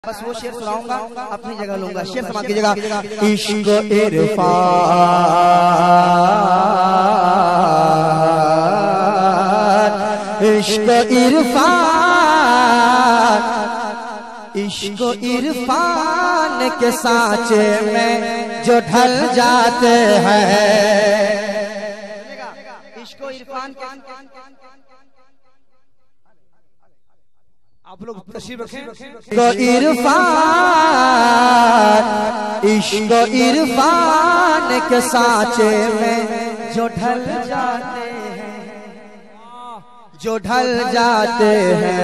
बस वो शेर सुनाऊंगा, अपनी जगह लूंगा। शेर समाज की जगह इश्क इरफान, इश्क इरफान, इश्क इरफान के सांचे में जो ढल जाते हैं। इश्क इरफान आप लोग तशरीफ रखें। इरफान, इश्क इरफान के सांचे में जो ढल जाते हैं, जो ढल जाते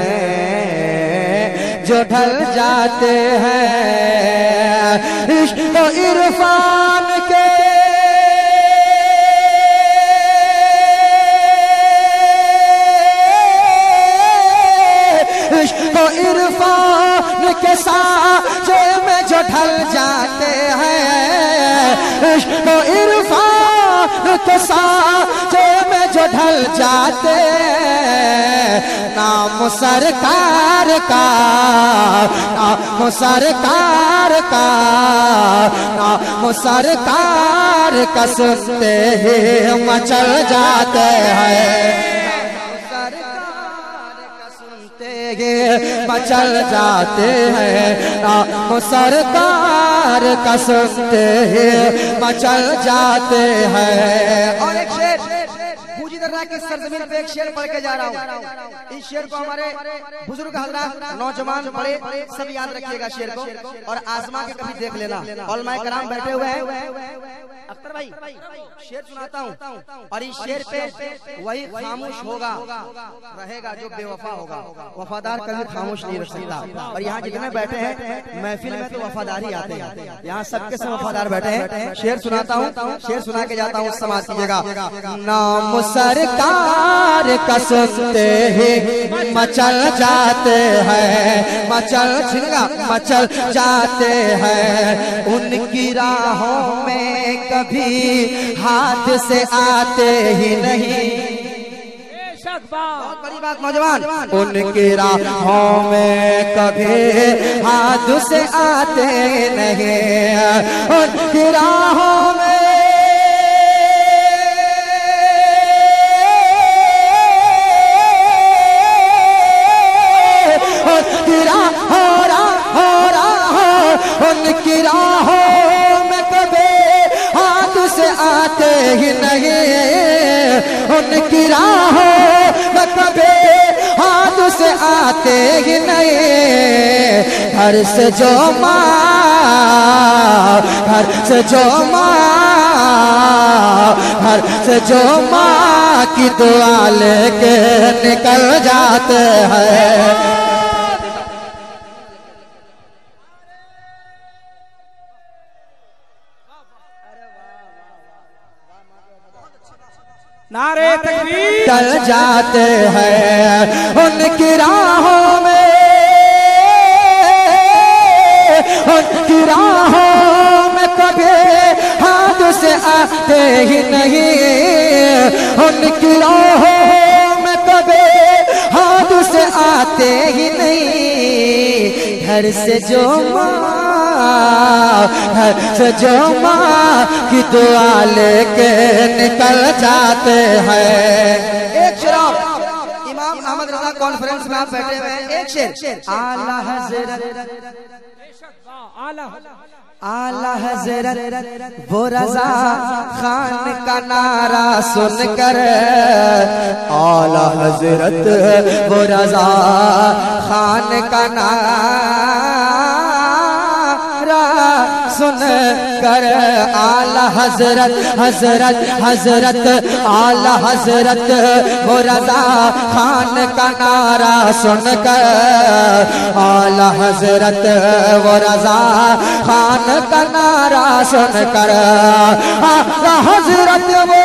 हैं, जो ढल जाते हैं। इश्क इरफान के इरफान के सांचे में जो ढल जाते हैं, इश्क इरफान के सांचे में जो ढल जाते हैं। नाम सरकार का, नाम सरकार का, नाम सरकार का सुनते ही मचल जाते हैं, मचल जाते हैं। नाम सरकार का सुनते हैं मचल जाते हैं। और एक शेर पूजी दर्रा की सरजमीन पे एक शेर पढ़ के जा रहा हूँ। इस शेर को हमारे बुजुर्ग हजरात, नौजवान, बड़े सब याद रखिएगा शेर को, और आजमा के कभी देख लेना। उलमाए कराम बैठे हुए हैं। अख्तर भाई शेर सुनाता हूँ, और इस शेर पे वही खामोश होगा रहेगा जो बेवफा होगा। वफादार कभी खामोश नहीं रह सकता। और यहाँ जितने बैठे हैं महफिल में तो वफादारी आते हैं, यहाँ सबके सब वफादार बैठे हैं। शेर सुनाता हूँ, शेर सुना के जाता हूँ, समाज कीजिएगा। नाम सरकार का सुनते ही मचल जाते हैं, मचल छिड़गा मचल जाते हैं। उनकी राहों में कभी हाथ से आते ही नहीं। बहुत बड़ी बात नौजवान, उनकी राहों में कभी हाथ से आते नहीं। उनकी राहों में उनकी राहों में कभी हाथ से आते ही नहीं। उनकी राहों में कभी हाथ से आते ही नहीं। घर से जो माँ, घर से जो माँ, घर से जो माँ की दुआ लेके निकल जाते हैं। नारे तकबीर चल जाते हैं। उनकी राहों में, उनकी राहों में कभी हाथ से आते ही नहीं। उनकी राहों में कभी हाथ से आते ही नहीं। घर से जो माँ, घर से जो माँ की दुआ लेके निकल जाते हैं। एक शेर इमाम अहमद रजा कॉन्फ्रेंस में आप बैठे हुए हैं। एक शेर आला हज़रत, आला हज़रत वो रजा खान का नारा सुनकर, आला हज़रत वो रजा खान का नारा सुन कर, आला हज़रत, हज़रत, हज़रत, आला हज़रत वो रजा खान का नारा सुन कर, आला हज़रत वो रजा खान का नारा सुन कर, आला हज़रत वो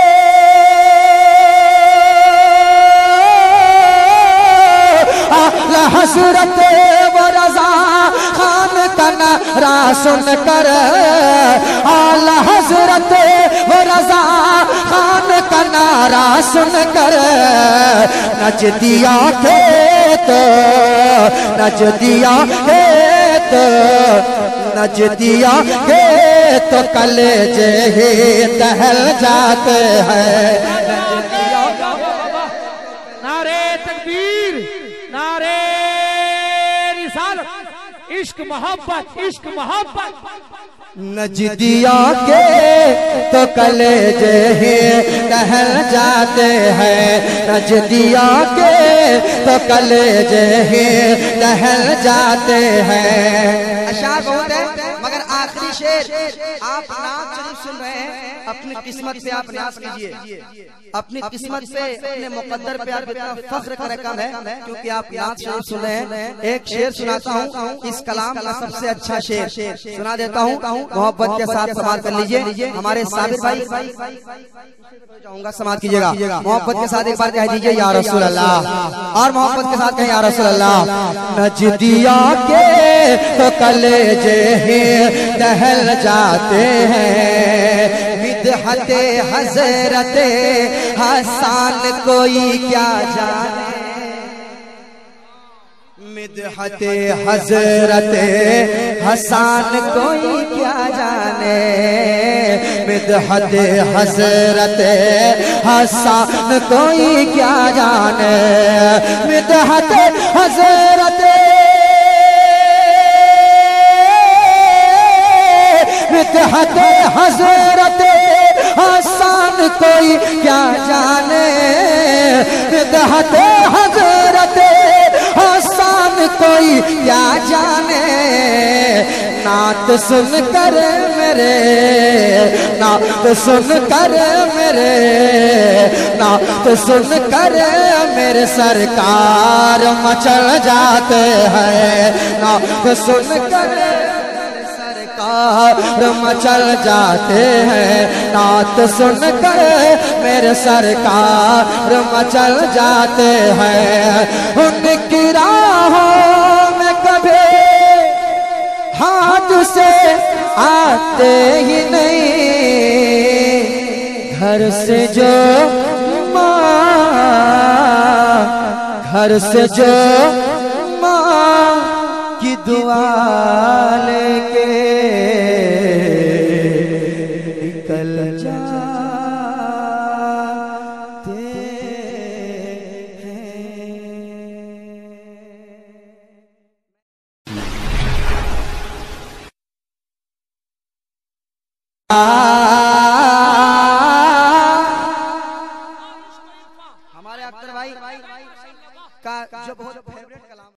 आला हज़रत वो रजा खान का नारा सुन कर, आला हज़रत वो रजा खान का नारा सुन कर, नच दिया थे तो नच दिया थे तो नजदिया के तो कलेजे ही दहल जाते हैं। नारे तकबीर, नारे रिसालत, इश्क मोहब्बत, इश्क मोहब्बत। नजदिया के तो कलेजे ही दहल जाते हैं, नजदिया के तो कलेजे ही दहल जाते हैं। अशार बहुत है मगर आखिरी शेर आप नात शरीफ सुन रहे हैं, अपनी किस्मत पे आप न्याज कीजिए, अपनी किस्मत पे अपने मुकद्दर पे आप इतना फख्र का रकम है क्योंकि आप नात शरीफ सुन रहे हैं। एक शेर सुनाता हूँ, इस कलाम का सबसे अच्छा शेर सुना देता हूँ, मोहब्बत के साथ समाज कर लीजिए। हमारे साबिर भाई जाऊंगा समाज कीजिएगा, मोहब्बत के साथ एक बार कह दीजिए या रसूल अल्लाह, और मोहब्बत के साथ कहें या रसूल अल्लाह। नजदिया के तो कलेजे ही दहल जाते हैं, मिदहते हजरते हसन कोई क्या जाने, मिदहते हजरते हसन कोई क्या जाने, मिदहते हजरते हसन कोई क्या जाने, मिदहते हजरते मिदहते हजरते हसन कोई क्या जाने, मिदहते हजरते हसन कोई क्या जाने। नात सुन कर मेरे, नात सुन कर मेरे, नात सुन कर मेरे सरकार मचल जाते हैं, नात सुन कर मचल जाते हैं, नात सुन कर मेरे सरकार मचल जाते हैं। उनकी राहों में कभी हाथ से आते ही नहीं, घर से जो माँ, घर से जो माँ की दुआ ले